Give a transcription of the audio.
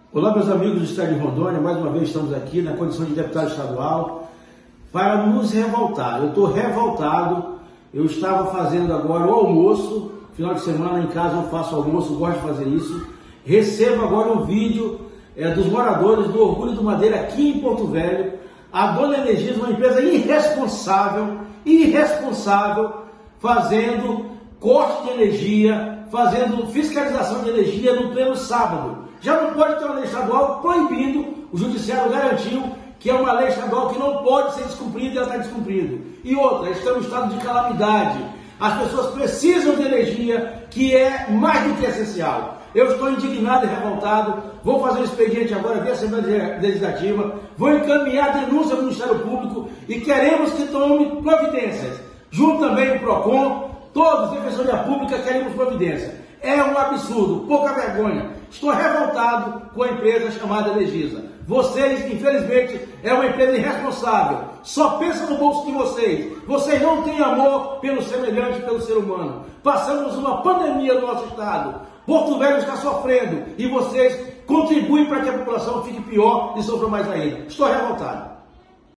Olá, meus amigos do estado de Rondônia, mais uma vez estamos aqui na condição de deputado estadual para nos revoltar. Eu estou revoltado, eu estava fazendo agora o almoço, final de semana em casa eu faço almoço, gosto de fazer isso. Recebo agora um vídeo dos moradores do Orgulho do Madeira aqui em Porto Velho. A Dona Energisa, uma empresa irresponsável, fazendo corte de energia, fazendo fiscalização de energia no pleno sábado. Já não pode ter uma lei estadual proibindo, o judiciário garantiu que é uma lei estadual que não pode ser descumprida e ela está descumprindo. E outra, estamos em estado de calamidade. As pessoas precisam de energia, que é mais do que essencial. Eu estou indignado e revoltado, vou fazer um expediente agora via Assembleia Legislativa, vou encaminhar denúncia ao Ministério Público e queremos que tome providências. Junto também o PROCON, todos, Defensoria Pública, queremos providência. É um absurdo, pouca vergonha. Estou revoltado com a empresa chamada Energisa. Vocês, infelizmente, é uma empresa irresponsável. Só pensa no bolso de vocês. Vocês não têm amor pelo semelhante, pelo ser humano. Passamos uma pandemia no nosso estado. Porto Velho está sofrendo e vocês contribuem para que a população fique pior e sofra mais ainda. Estou revoltado.